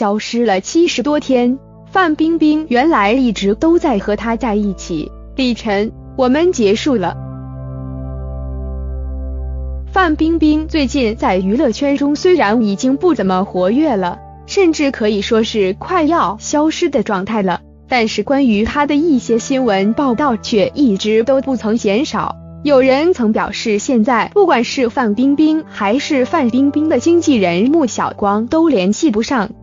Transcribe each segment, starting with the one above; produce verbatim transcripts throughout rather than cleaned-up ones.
消失了七十多天。范冰冰原来一直都在和他在一起。李晨，我们结束了。范冰冰最近在娱乐圈中虽然已经不怎么活跃了，甚至可以说是快要消失的状态了，但是关于她的一些新闻报道却一直都不曾减少。有人曾表示，现在不管是范冰冰还是范冰冰的经纪人穆晓光都联系不上。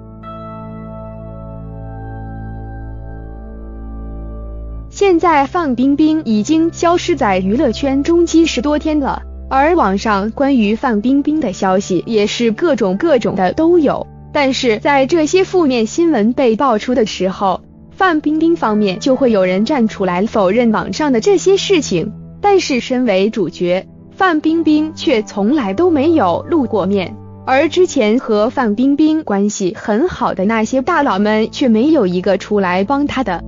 现在范冰冰已经消失在娱乐圈中七十多天了，而网上关于范冰冰的消息也是各种各种的都有。但是在这些负面新闻被爆出的时候，范冰冰方面就会有人站出来否认网上的这些事情。但是身为主角，范冰冰却从来都没有露过面，而之前和范冰冰关系很好的那些大佬们却没有一个出来帮她的。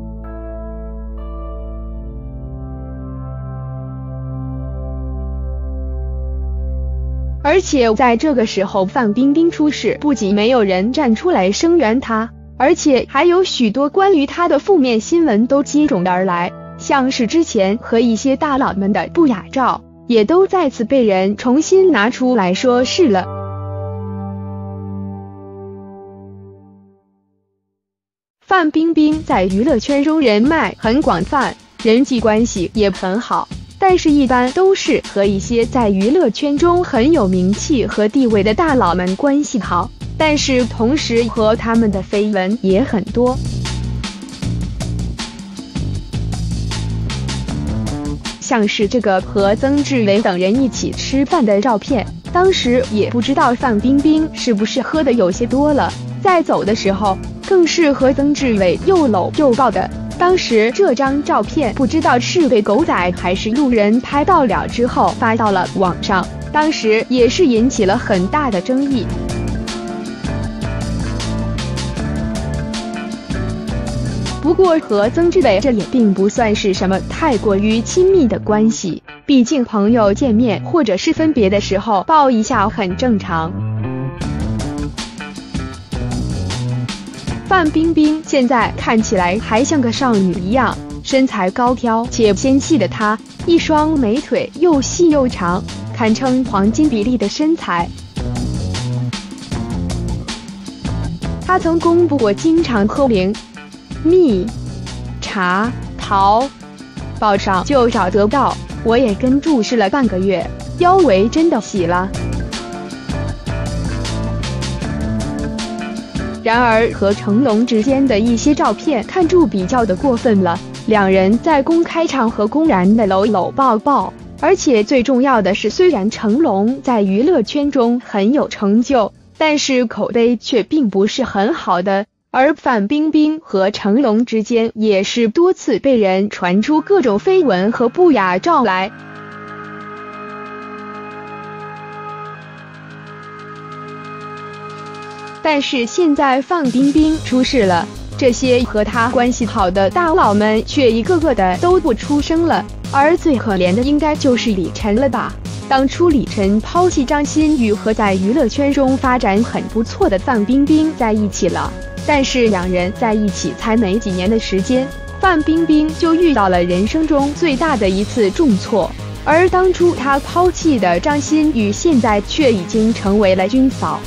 而且在这个时候，范冰冰出事，不仅没有人站出来声援她，而且还有许多关于她的负面新闻都接踵而来，像是之前和一些大佬们的不雅照，也都再次被人重新拿出来说事了。范冰冰在娱乐圈中人脉很广泛，人际关系也很好，但是一般都是和一些在娱乐圈中很有名气和地位的大佬们关系好，但是同时和他们的绯闻也很多。像是这个和曾志伟等人一起吃饭的照片，当时也不知道范冰冰是不是喝的有些多了，在走的时候更是和曾志伟又搂又抱的。当时这张照片不知道是被狗仔还是路人拍到了之后发到了网上，当时也是引起了很大的争议。不过和曾志伟这也并不算是什么太过于亲密的关系，毕竟朋友见面或者是分别的时候抱一下很正常。范冰冰现在看起来还像个少女一样，身材高挑且纤细的她，一双美腿又细又长，堪称黄金比例的身材。她曾公布过经常喝零蜜茶淘宝上就找得到，我也跟注试了半个月，腰围真的细了。然而和成龙之间的一些照片看住比较的过分了，两人在公开场合公然的搂搂抱抱，而且最重要的是，虽然成龙在娱乐圈中很有成就，但是口碑却并不是很好的，而范冰冰和成龙之间也是多次被人传出各种绯闻和不雅照来。但是现在范冰冰出事了，这些和她关系好的大佬们却一个个的都不出声了，而最可怜的应该就是李晨了吧。当初李晨抛弃张馨予和在娱乐圈中发展很不错的范冰冰在一起了，但是两人在一起才没几年的时间，范冰冰就遇到了人生中最大的一次重挫，而当初她抛弃的张馨予现在却已经成为了军嫂。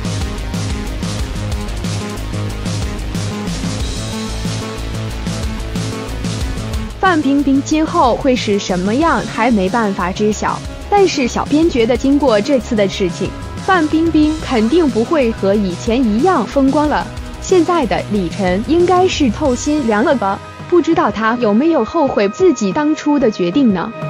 范冰冰今后会是什么样还没办法知晓，但是小编觉得经过这次的事情，范冰冰肯定不会和以前一样风光了。现在的李晨应该是透心凉了吧，不知道他有没有后悔自己当初的决定呢？